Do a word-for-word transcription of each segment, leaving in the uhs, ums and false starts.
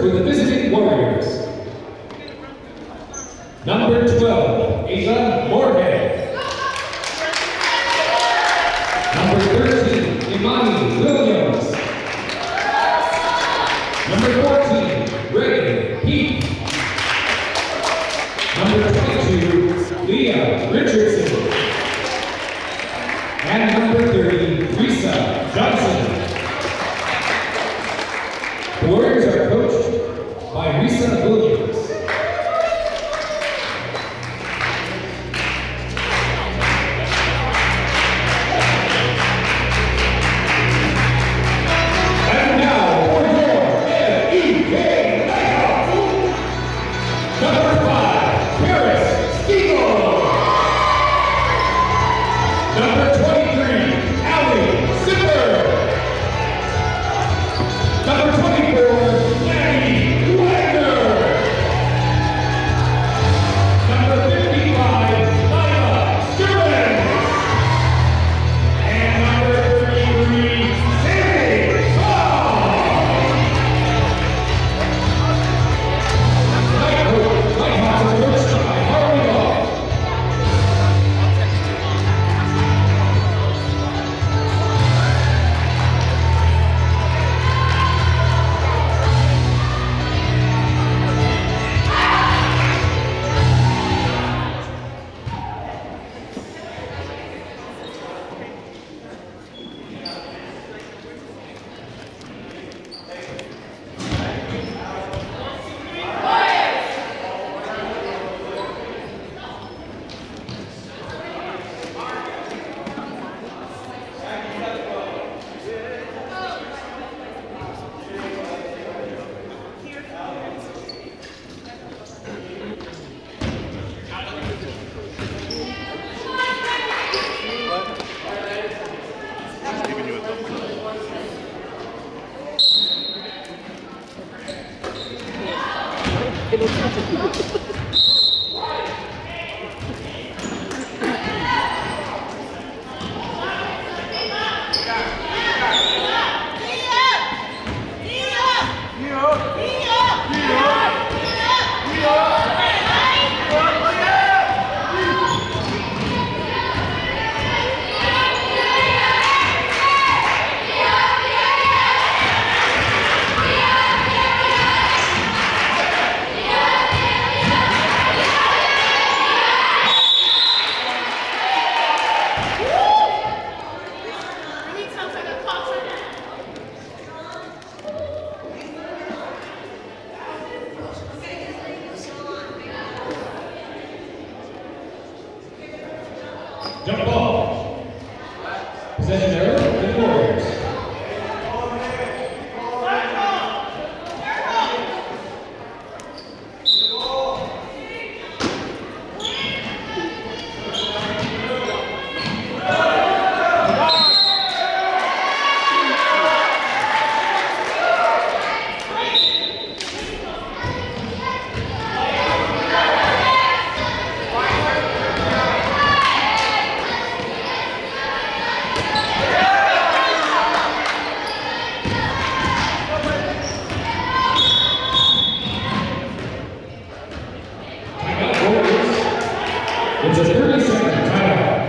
for the visiting Warriors. Number twelve, Ava Moorhead. Number thirteen, Imani Williams. Number fourteen, Reagan Heath. Number twenty-two, Leah Richardson. And number thirty, Risa Johnson. The Warriors are coached by Risa Williams. And now for your N E K Knockout. Number five, Paris Stiegel. Number twenty-three, Allie Zipper. Number twenty-four, Maddie Wagner. Number fifty-five, Lila Sturman. And number thirty-three, Sammy Shaw. Night coach, Lighthouse coached by Harley Hall. Jump ball. Possession error for the Warriors. It's a thirty second timeout.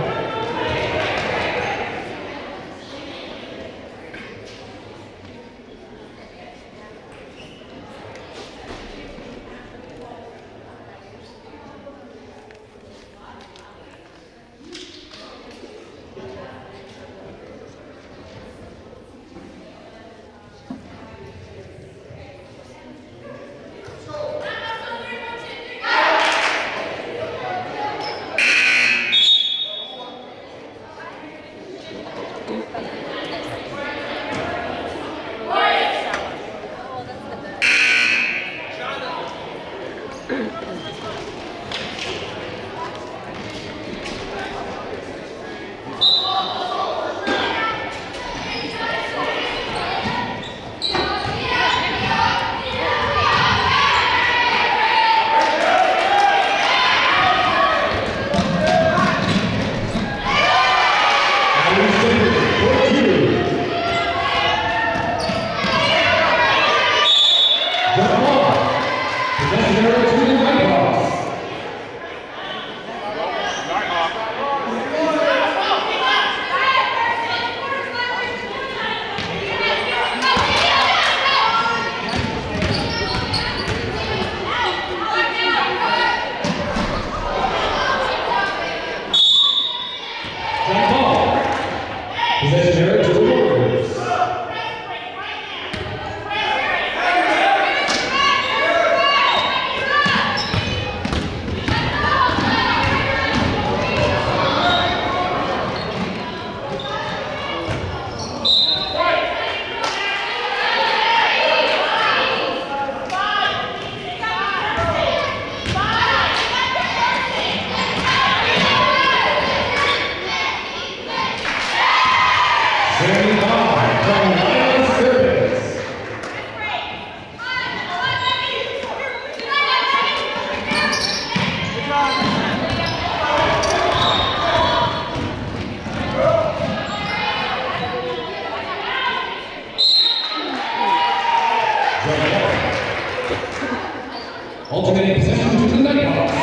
Alternating possession to the Nighthawks.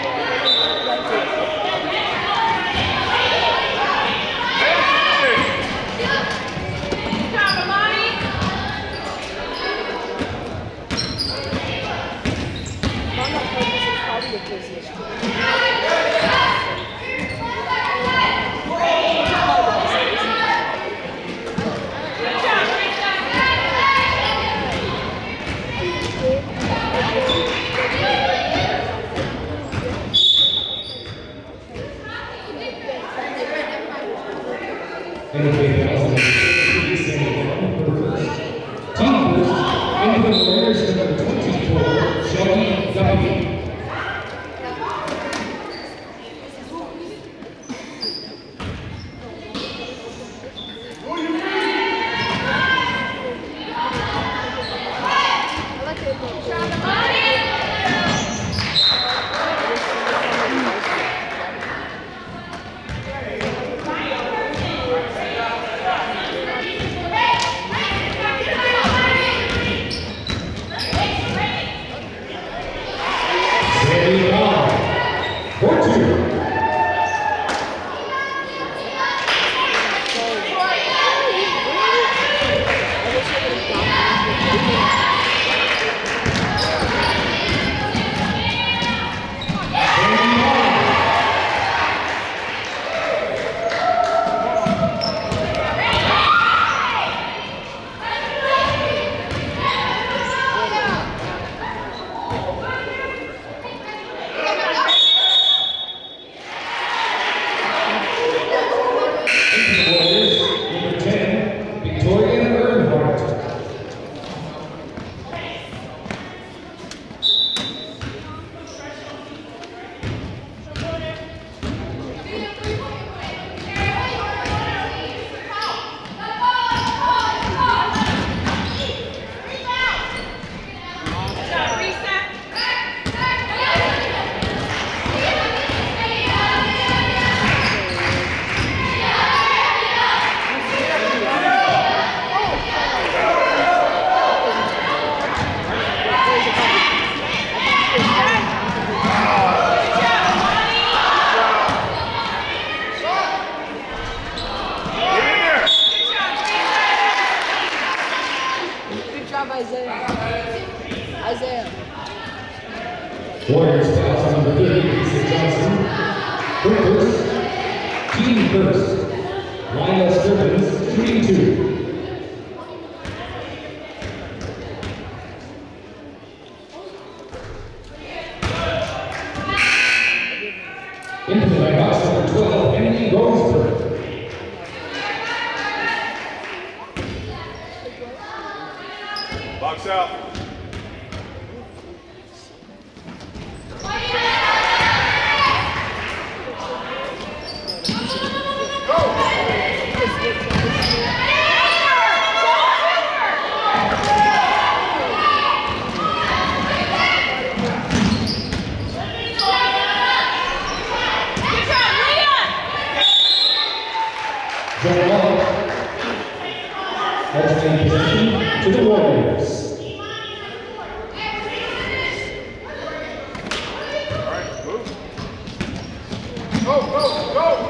Warriors pass number thirty, Lisa Johnson. First, team first. Lila Sturbins, three two. Into the box number twelve, N E K Box out. Alternating possession to the Warriors. All right, move. Go, go, go!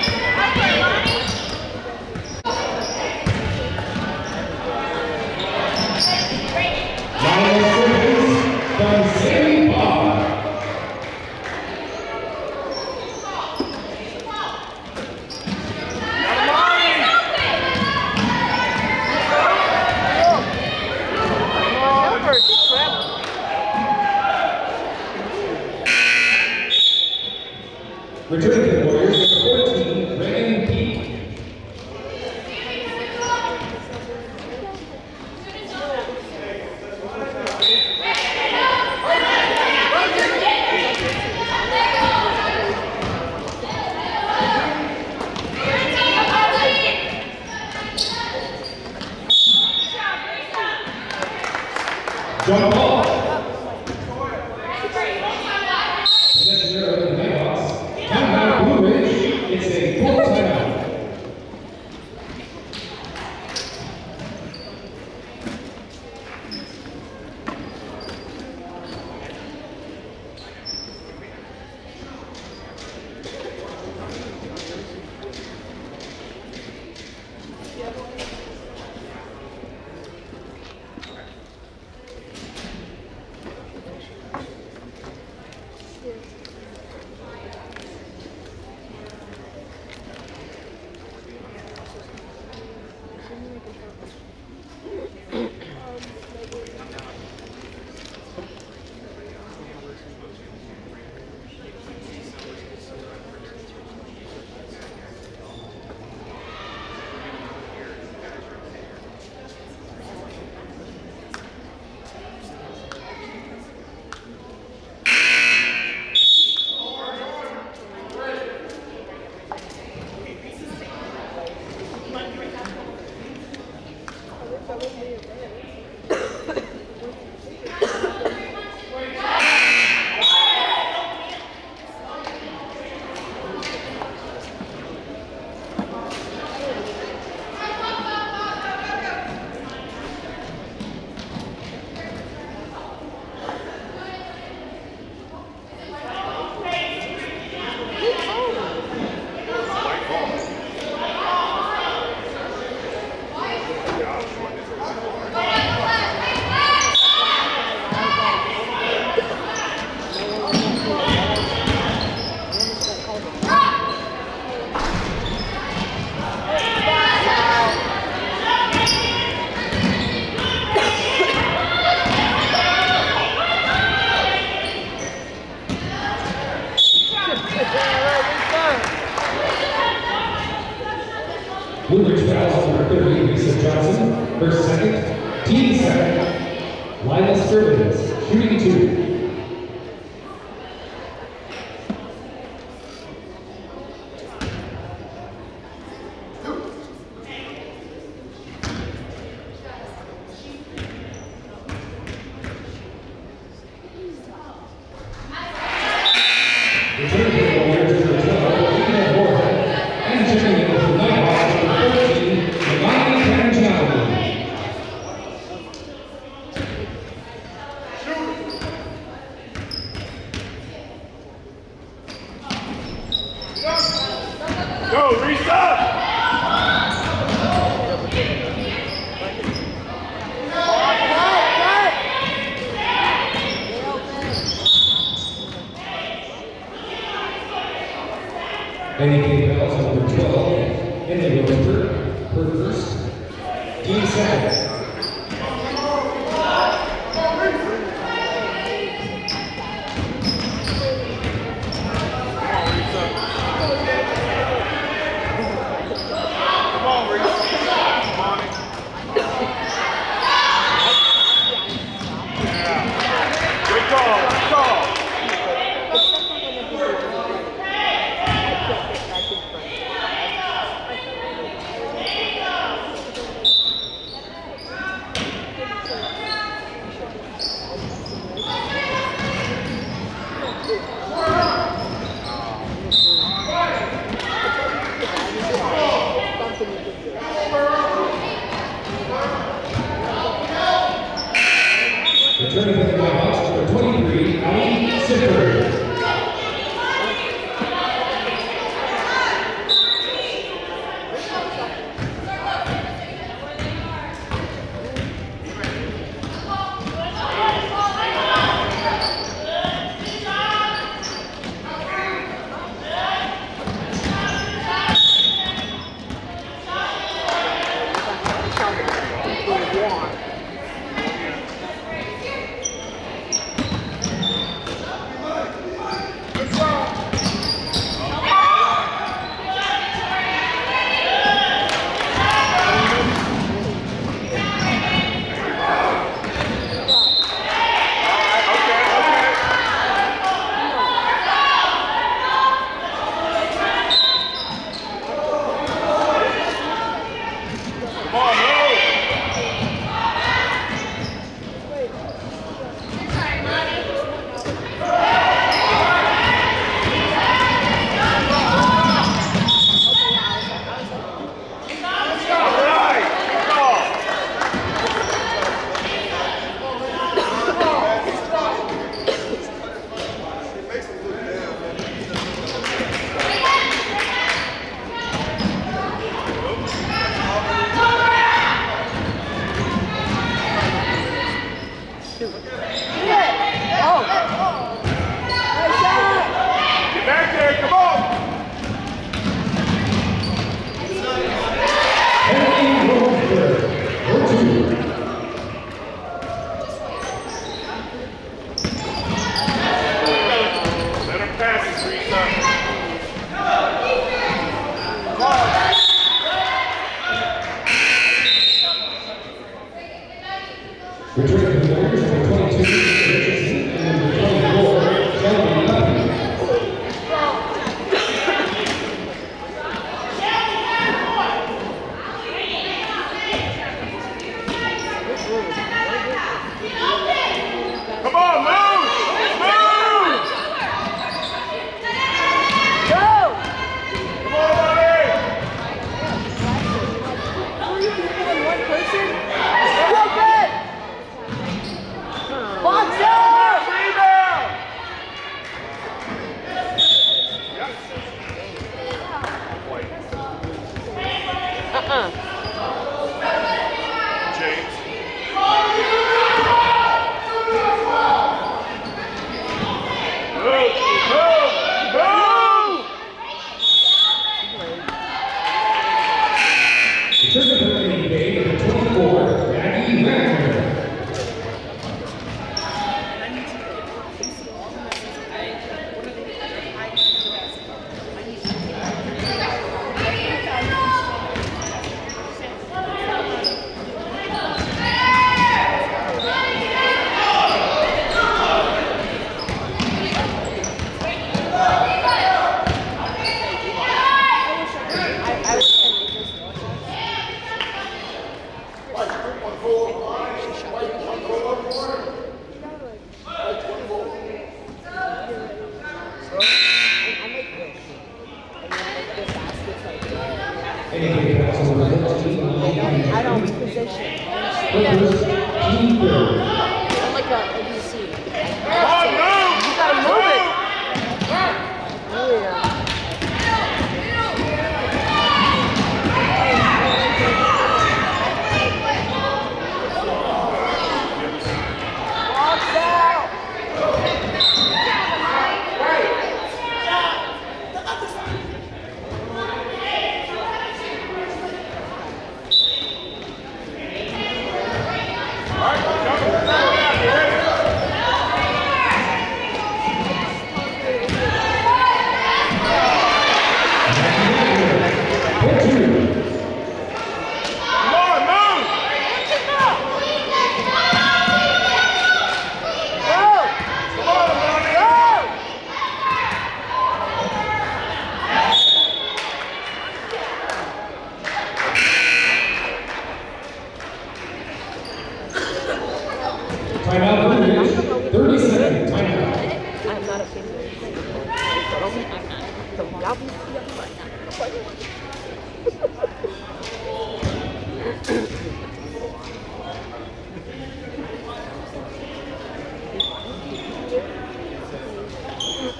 Lila Sturbins from Sammy Bar. Returning to the Warriors, number fourteen, Reagan Peak. Jump ball. Possession there of the Nighthawks. Timeout, Blue Ridge. First second, team second, Linus Sterlings, shooting two. Go, reset! N E K bells number twelve, and they go for per first, team second. Returning to the box, number twenty-three,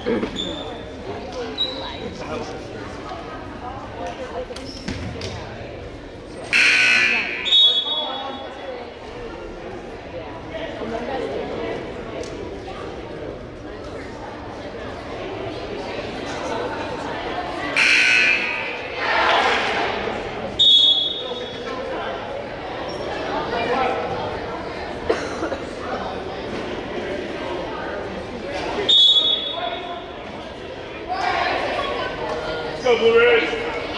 Go, Blue Ridge.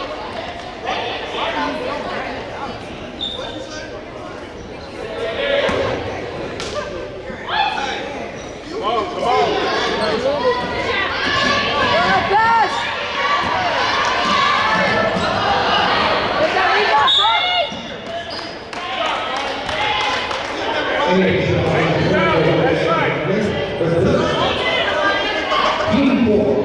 Come on, come on. That's right. Team four.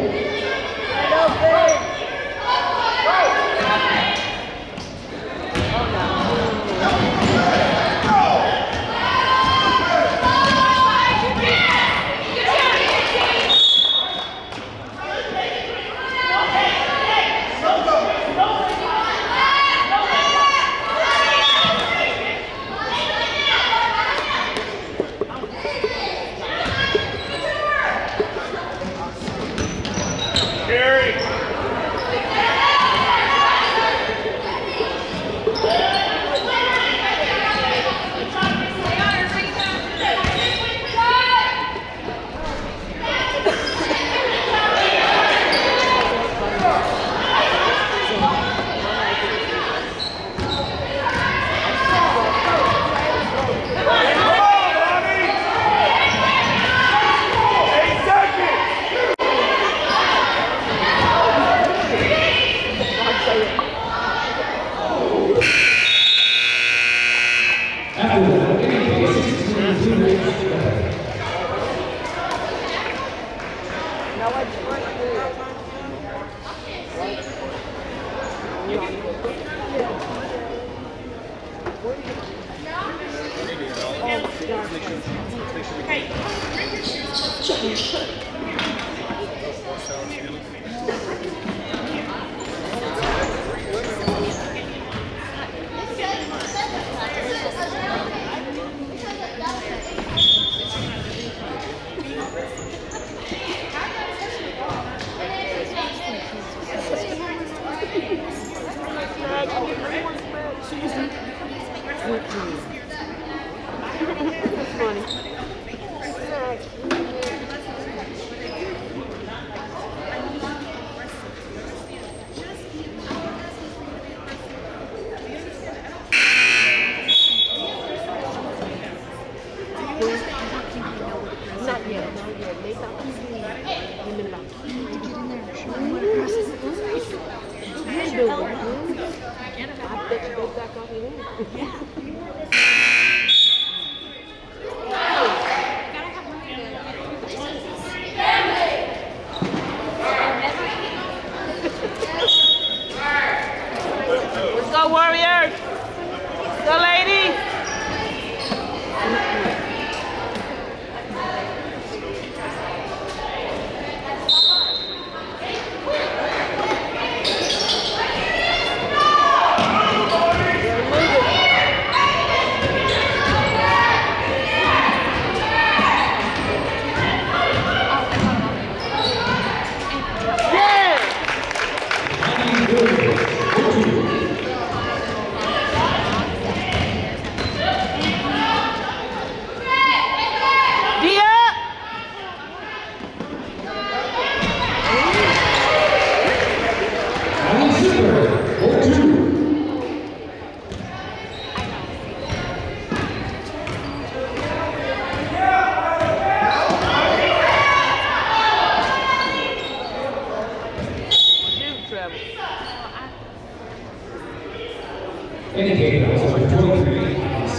N E K medals number twenty-three,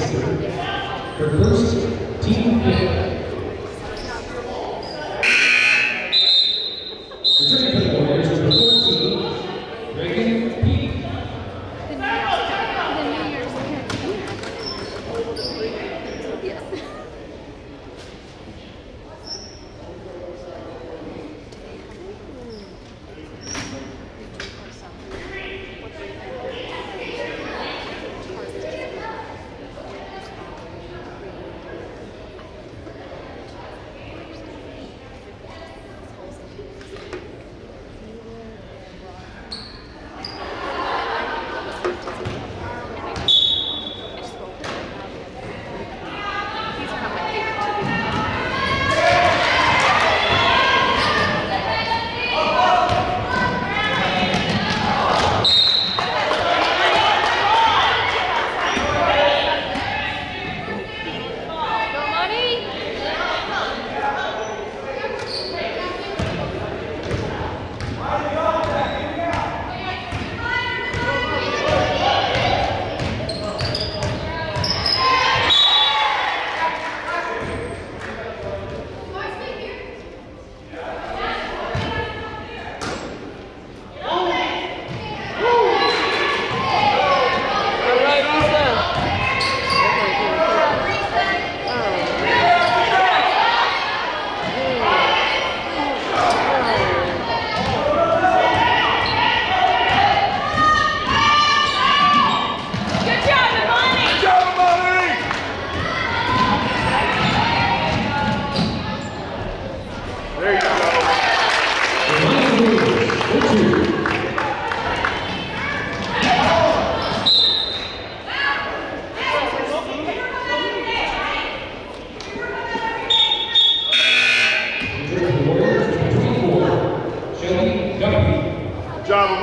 her first team fifth. Returning to the Warriors number fourteen, Reagan Peak.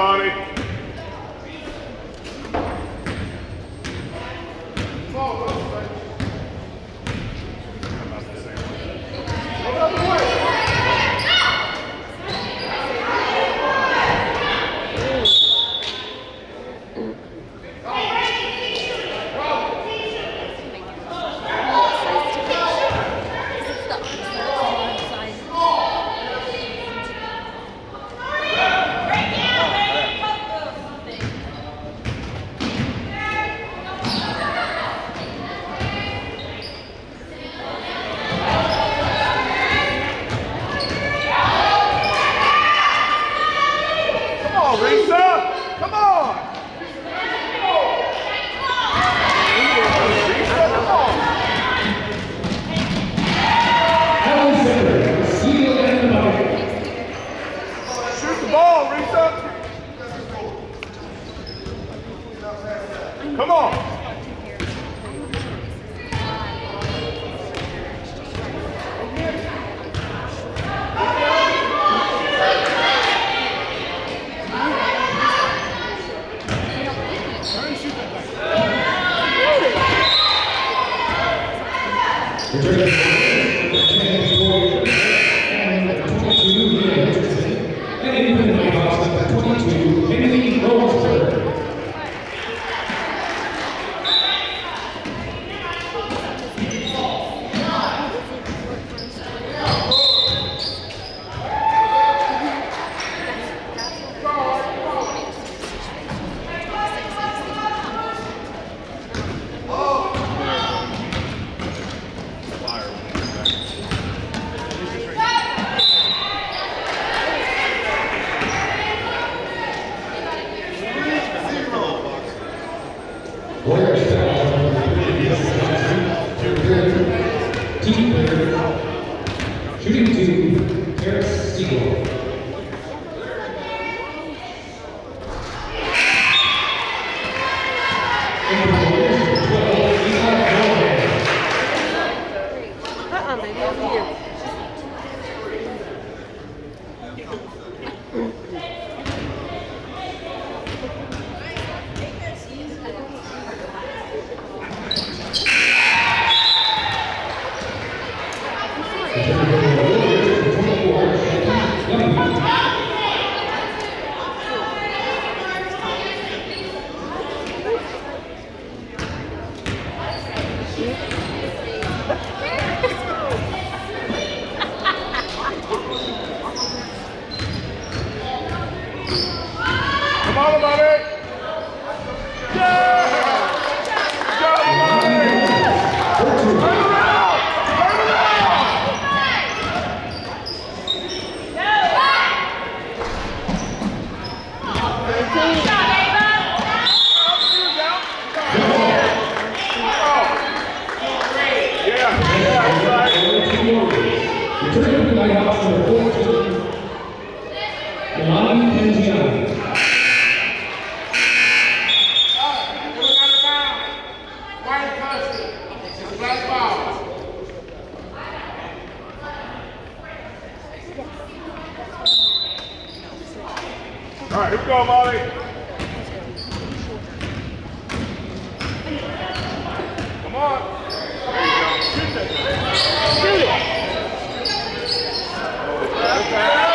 Monty. Come on. Shooting two, Paris Siegel. Uh-uh, baby, over here. Come on, buddy! Yeah! Go, buddy! Turn around! Turn around! Yeah, yeah, that's right. Returning to my house number fourteen, Milani Pangiani. All right, here we go, Molly. Come on. There you go. Shoot that thing. Shoot it. Okay.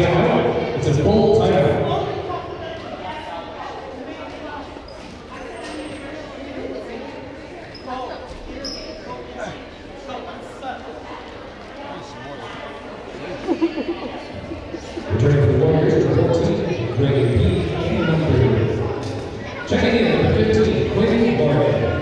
timeout. It's a full timeout. Returning for the Warriors, number fourteen, Greg B. and number checking in at number fifteen, Quinn Barnett.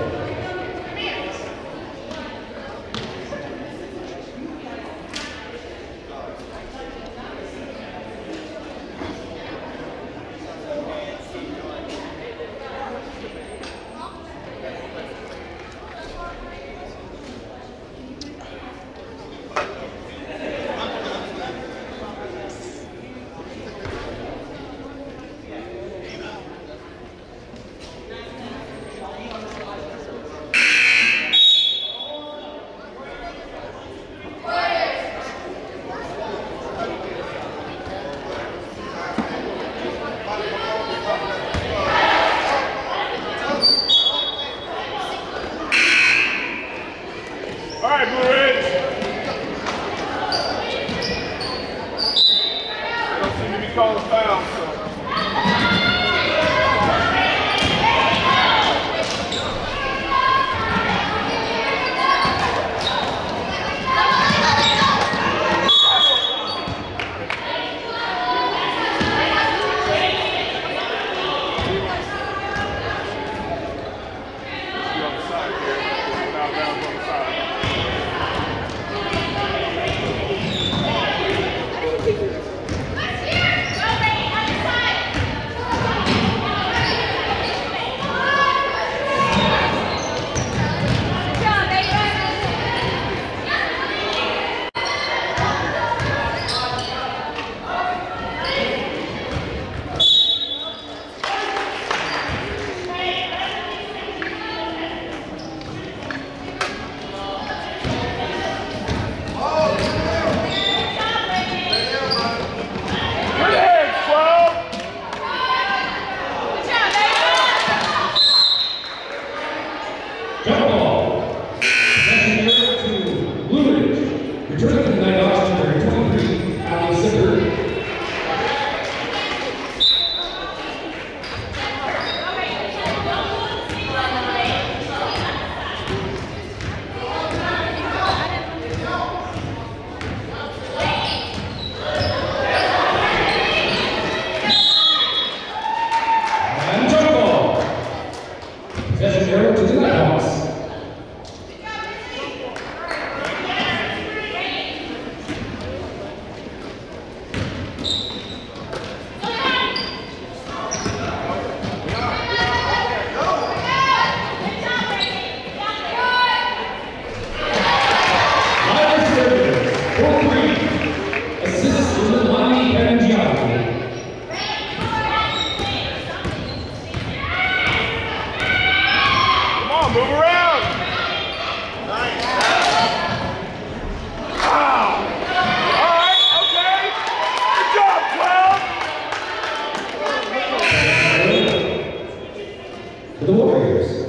The Warriors.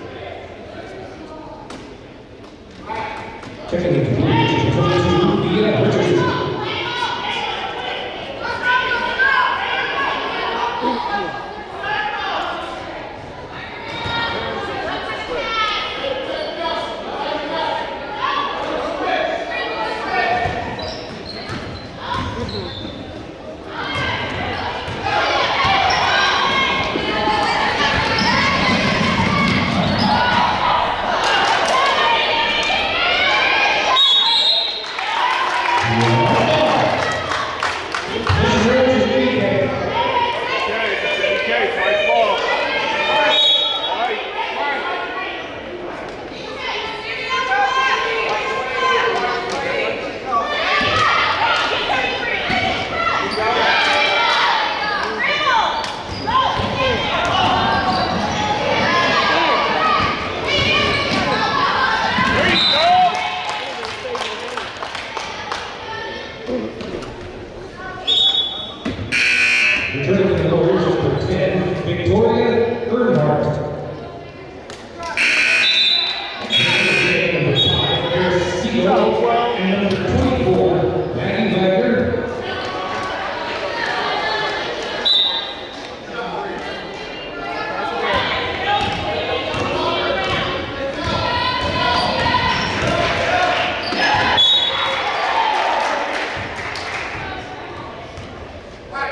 Checking into the lead, twenty-two, Via Richardson.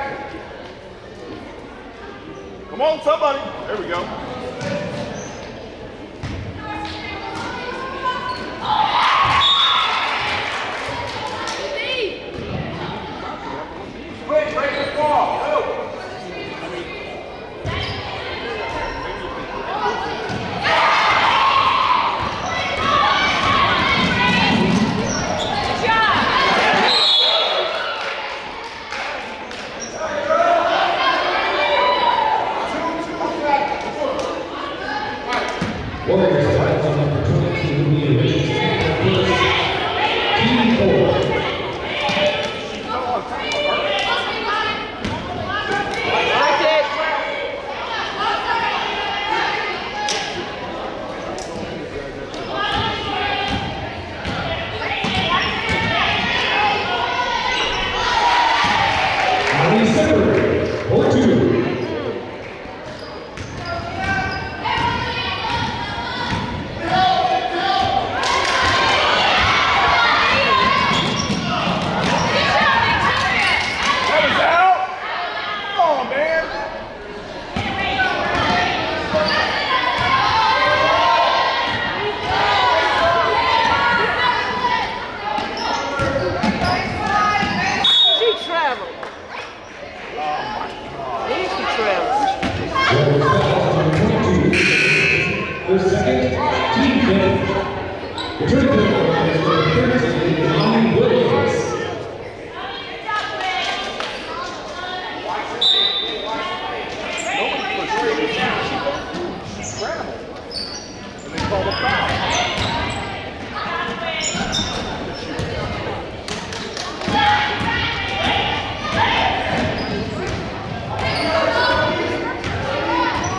Come on, somebody. There we go. Quick, break the ball. Go. Warriors title number twenty-two will be arranged Team four. Separate, or two. For second, team fifth. Returning to the court is the thirteen, Lonnie Williams. Nobody pushed her. She scrambled. And they called a foul.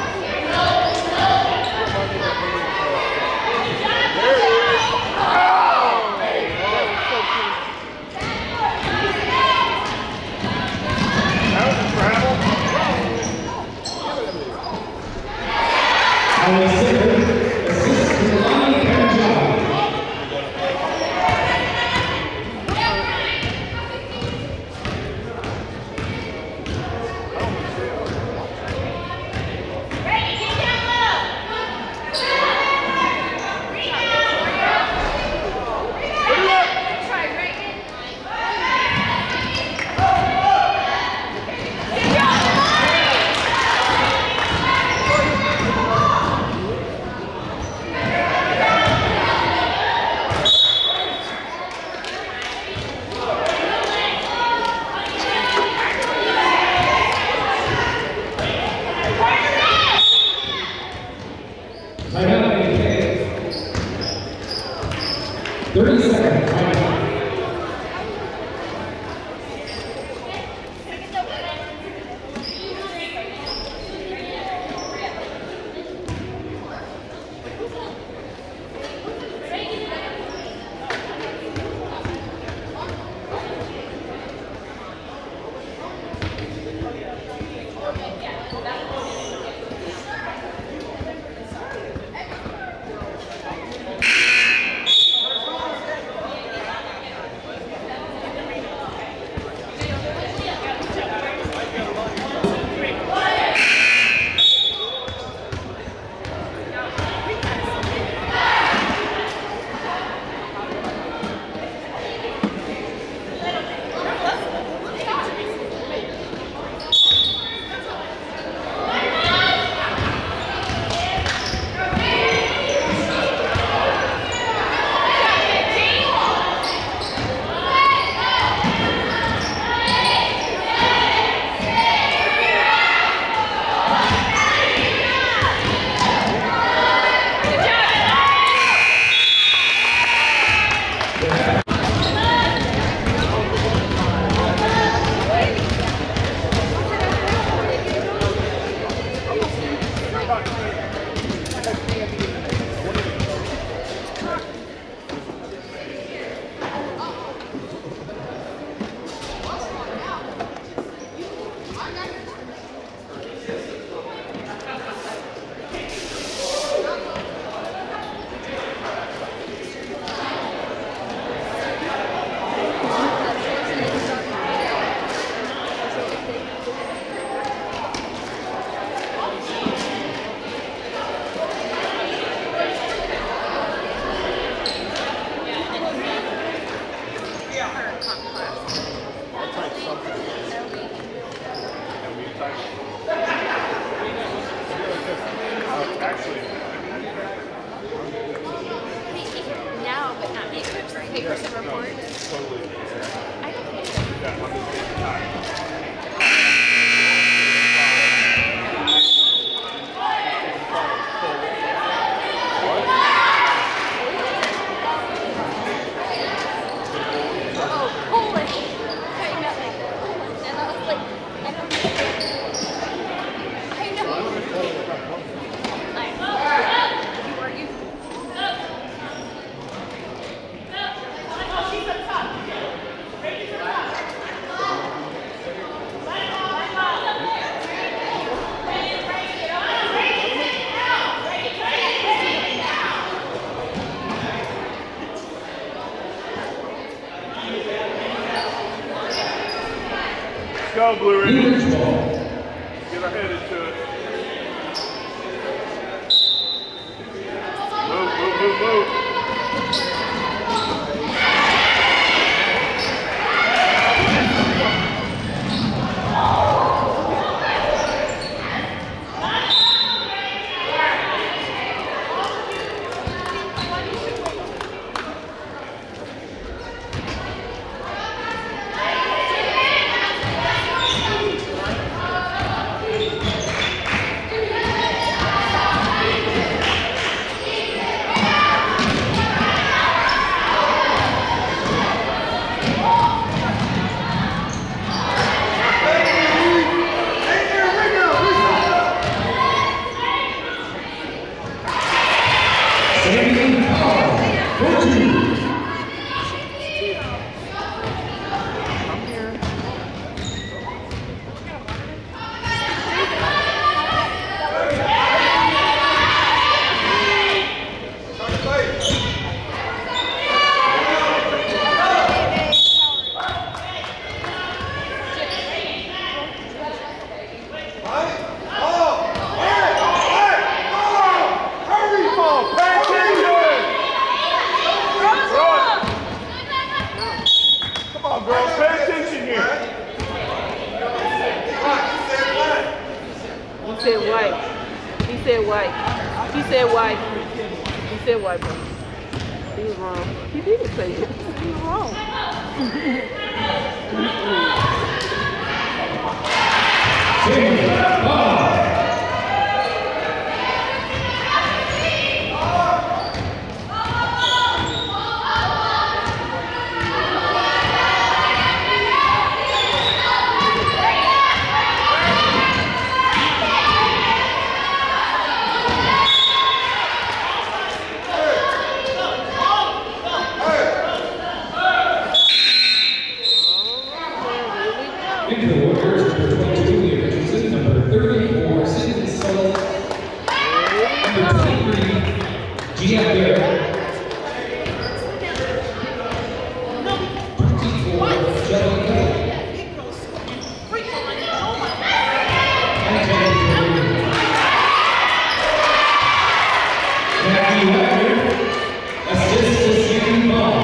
There it is. Ah! Now, but not papers, right? Papers and reports. Totally. I can pay Yeah, I'm just taking time. Oh, Polish. I meant like Poland. And I was like, I don't know. I know. I know. You are you. Go, Blue Ridge. Blue Ridge ball. Get our head into it. Move, move, move, move. He said white. He said white. He said white. He said white, bro. He was wrong. He didn't say it. He was wrong. Into the Warriors, number twenty-two, Leah Richardson, number thirty-four, Sidney Sullivan, number twenty-three, Gia Barrett, twenty-four, Jelly Kelly, and twenty-three, Matthew Wagner, assist to Sandy Ball.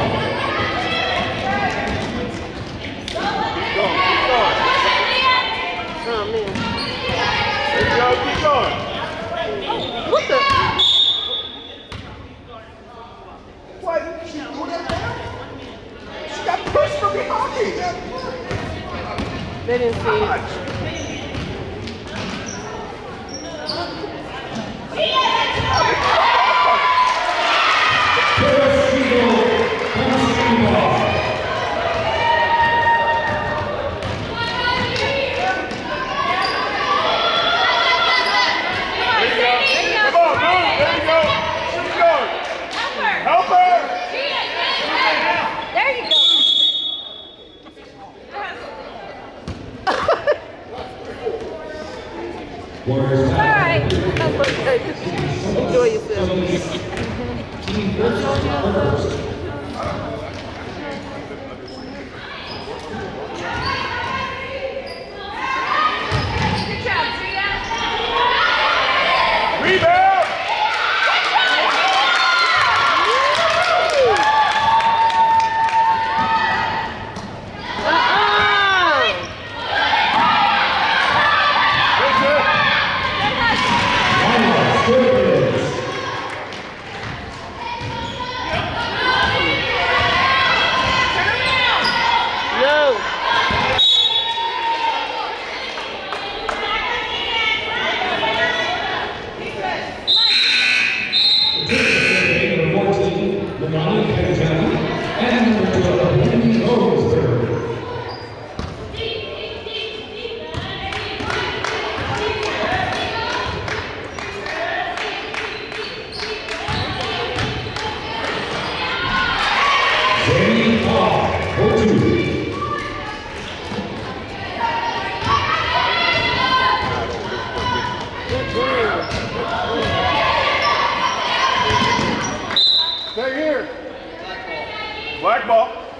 Oh, man. Keep going, keep going. What the? What? She threw that down? She got pushed from behind. They didn't see it. Help her! There you go. Warriors. All right. That's okay. Enjoy yourself. Team first. Good job, Gia. Rebound! Good.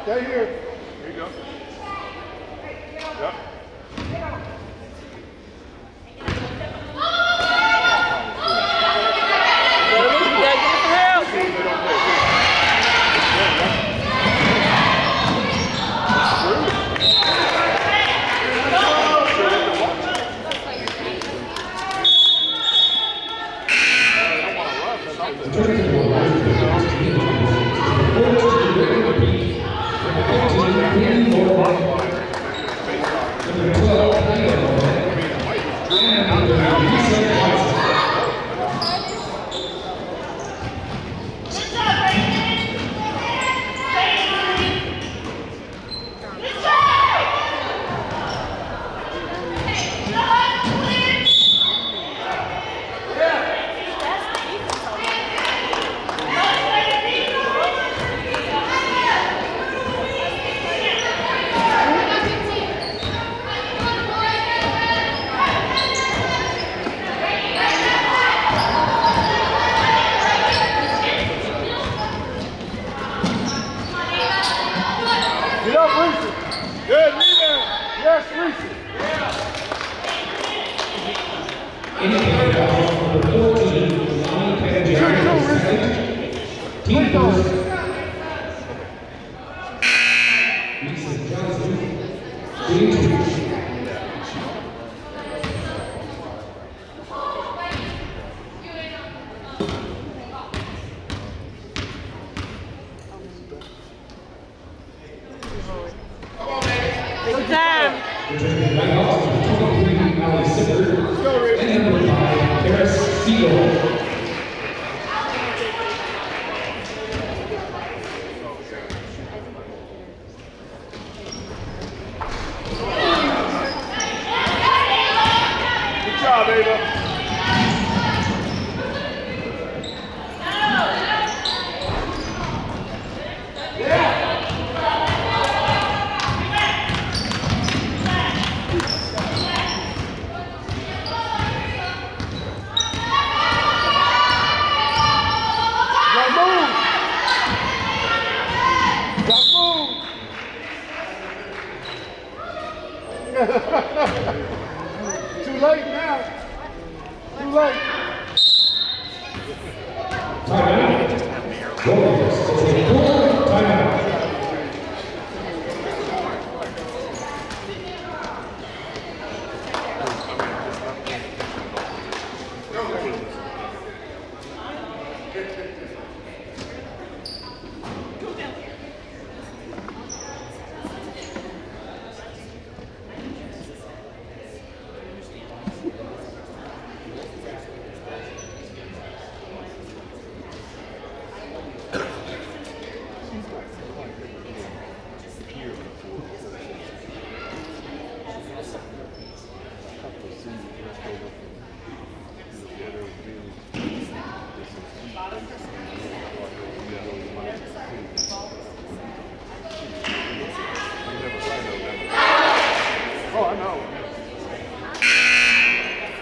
Stay here. There you go. Yep. Get up, Reese. Good, rebound. Yes, Reese. Indicated foul number fourteen, Lonnie Panjari. Team first. Reese Johnson. Three two. Big time. Returning right off to twenty-three, Alex Sippert. And number five, Harris Siegel. Good job, Ava. Too late now. Too late. Timeout. Warriors take four timeout. Oh, I know.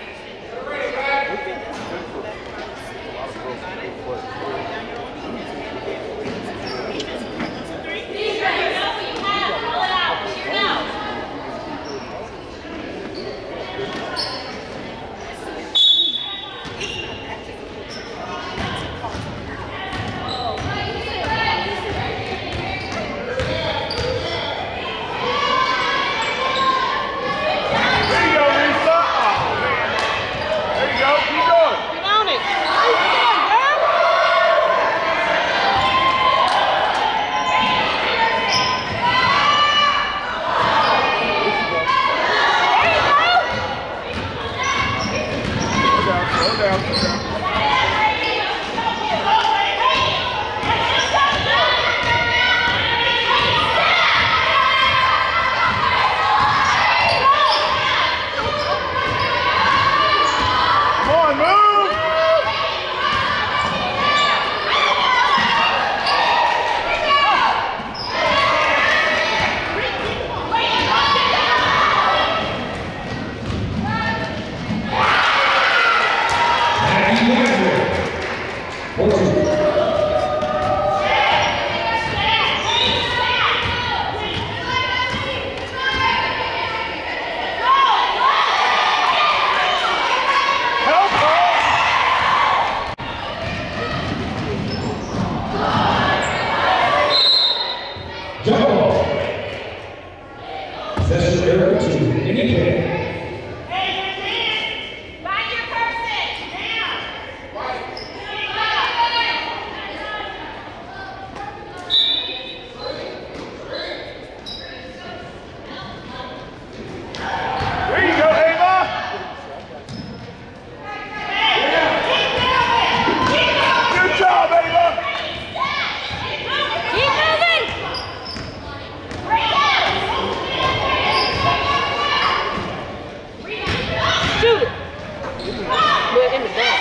Shoot it. We're in the back.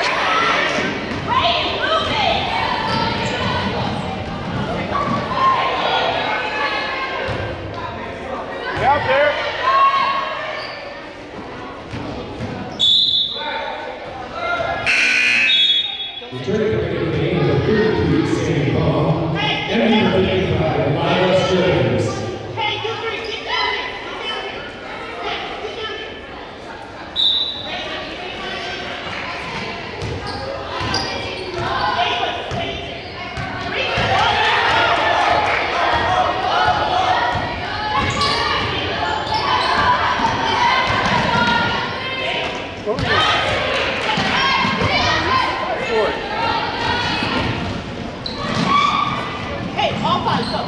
Out there. Returning to the game of thirty-two, Sandy Ball. And number eighty-five, Miles Jones. Hey, you three, get down here. Hey, all five, go.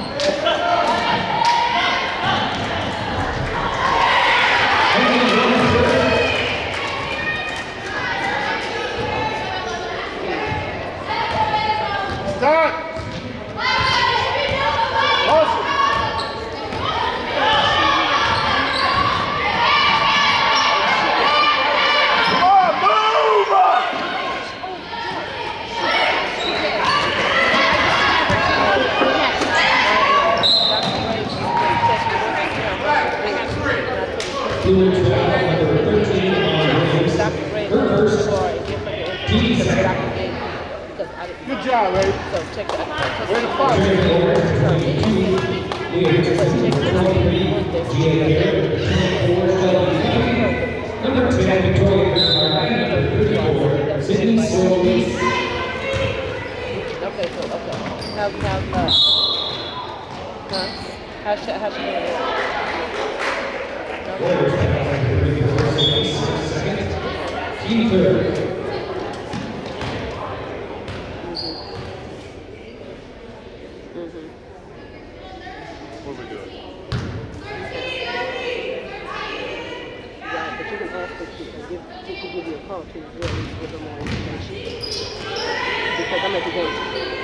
Start. Awesome. Come on, move! Blue twelve, number thirteen, Williams. Her first, team second. Good job, Ray. So check that. Way to fight. Returning over, twenty-two, Williams. twenty-three, G A Garrett. twenty-four, Shelby County. Number ten, Victoria Bernard. And number thirty-four, Sydney Solis. Okay, so okay. How's how's uh? Huh? How's she how's she doing? Warriors pass number thirty-four, Sydney second. Team third. What are we doing? Right, but you can ask her to give, to, to give you a call to really give them more information. Because I'm at the game.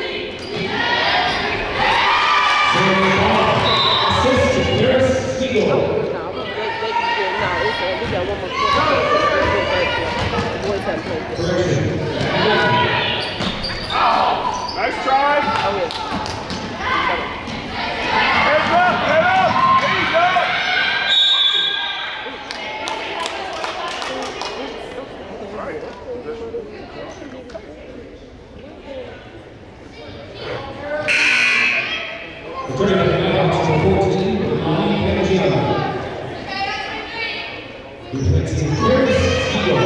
Assist to Paris Siegel. No, they, they can do no, it's, uh, we got one more quarter. The boys haven't played this. Nice try. Oh, yeah. Heads up, head up. He's up. Returning to the match, number fourteen, Lonnie Pangiano. Replacing Paris Siegel.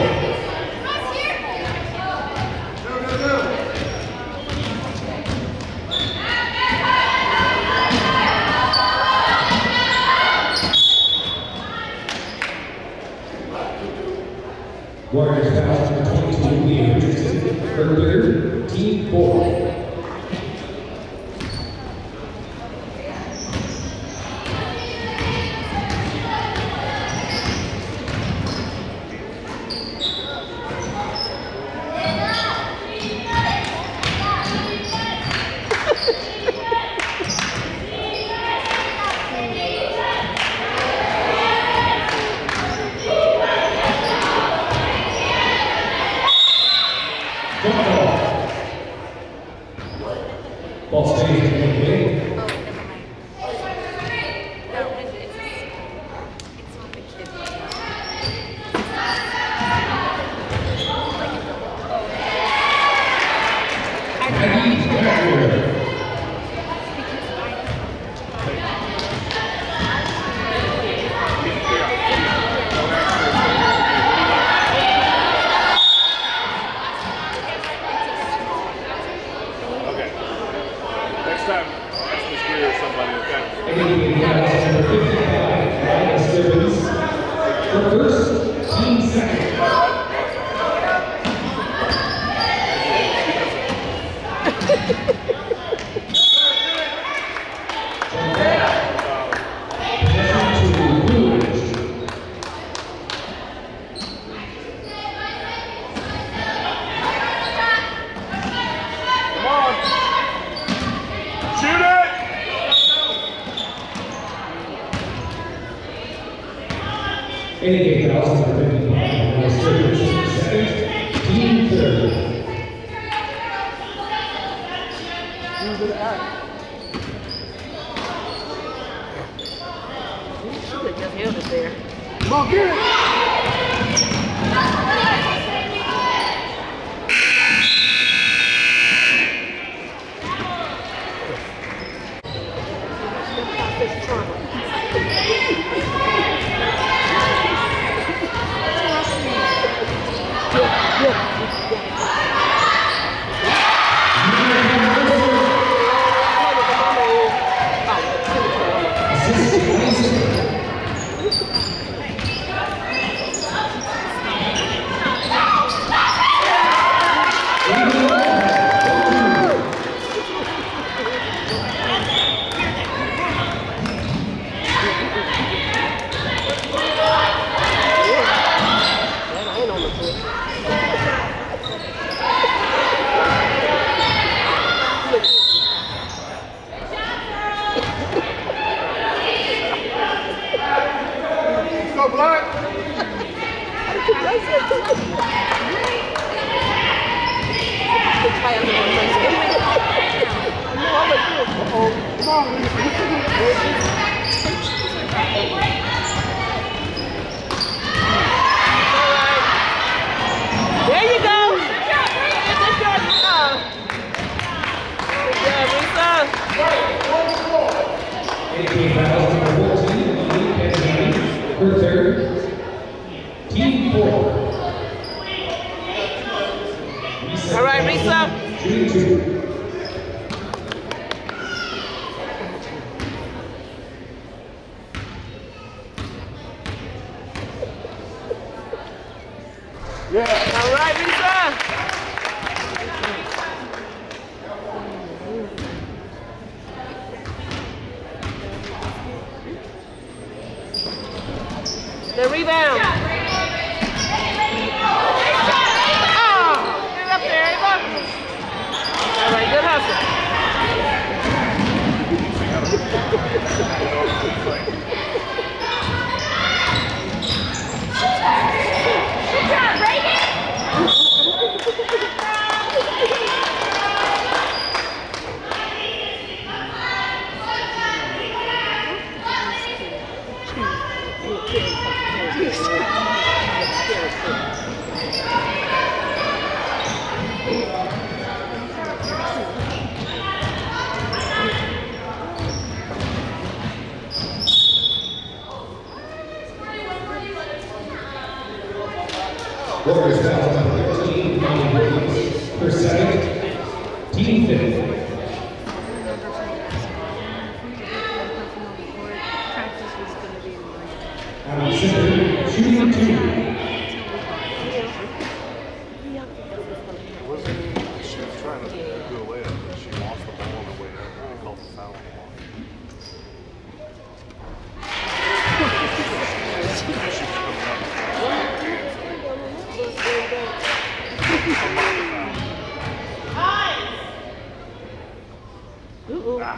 Warriors foul number twenty-two, Leah Richardson. Her third, team four. Ball stays in the way. Oh, never mind. No, it's, it's, it's not the kid. Maggie Backward. Okay. Next time, ask Miss Greer or somebody, okay? Eighty-eight fouls, number fifty-five, Ryan Stebbins. Her first, team second. Possession to Woolridge. Come on. Shoot it! Eighty-eight fouls, number fifty-five, service second, team third. She could have just held it there. Come on, get it! There you go. Good job, Risa. For third, team four. All right, Risa. Three, two. Yeah. All right, Risa. The rebound. Oh, get up there, Ava. All right, good hustle. Good job, Reagan! Warriors foul number thirteen, Molly Williams. For second, team fifth. Out of center, shooting two. She was trying to do a layup, but she lost the ball on the way up. They called the foul on the ball. Ooh, Ah.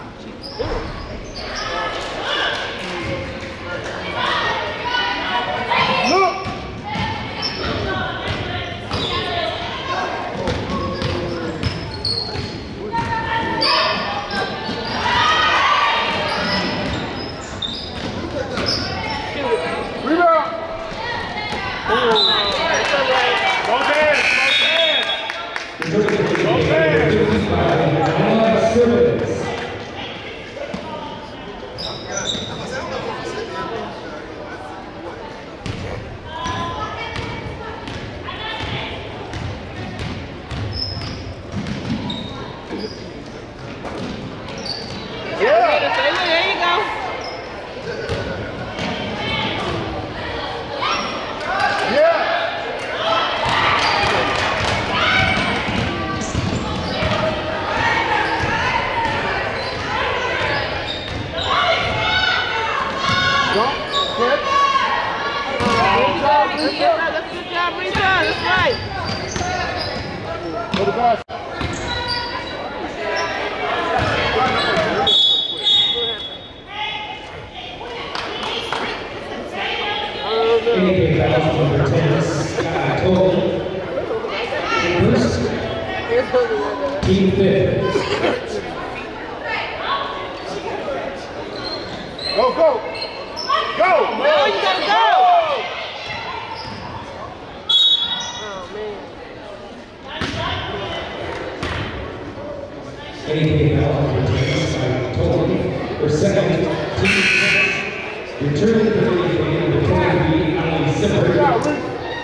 Look! Rebound! it's all right. Both hands! Both hands! Both hands! There you go. Good job, that's a good job, Risa. That's right. Go to guys. N E K foul number ten, Sky. Team fifth. Go, go! Go! No, you gotta go! Oh, man. Anything else retains by Tony. For second, team six. Returning to the game, the point B, Ali Simper.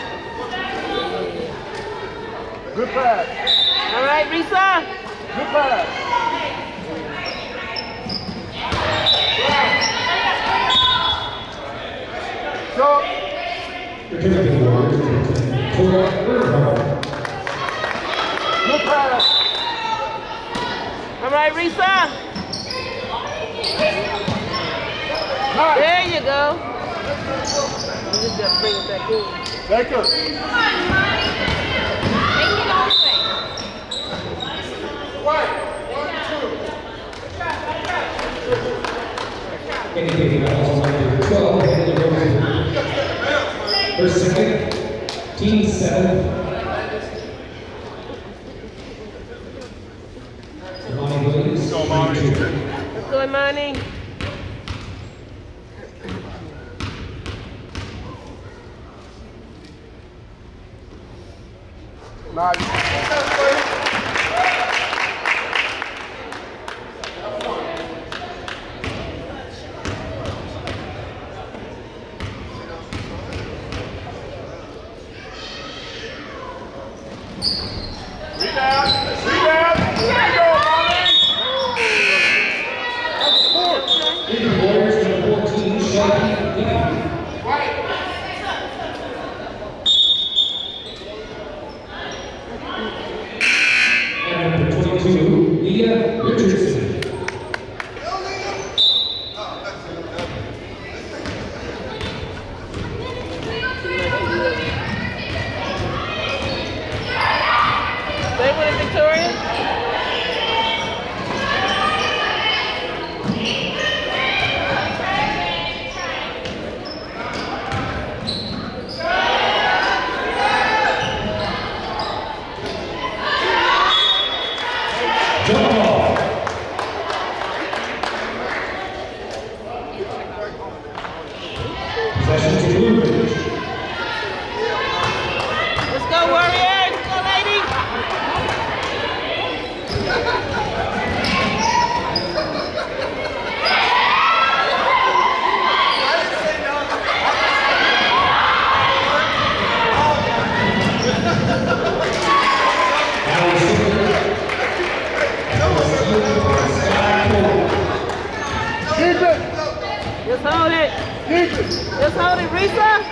Good pass. All right, Risa. Good pass. Go. Returning to the Warriors, Tora Earnhardt. Good pass. All right, Risa. Nice. There you go. You just gotta bring it back in. Take her. Make it all the way. Anything else under twelve, heading over. For second, team seven. Imani Williams. Go, Imani. Let's go, Imani. Nice. Rebound. Rebound. There you go, Molly. That's four. In the Warriors, number fourteen, Shelby Hickman. And number twenty-two, Leah Richardson. Stay with it, Victoria. Jump ball. Possession to Blue Ridge. Let's go, Warriors. Let's go, ladies. Ali Simper. Sky Cole. Keep it. Just hold it. Keep it. Just hold it, Risa.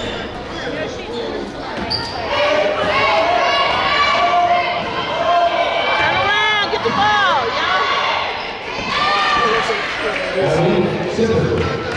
Turn around. Get the ball, y'all. Ali Simper.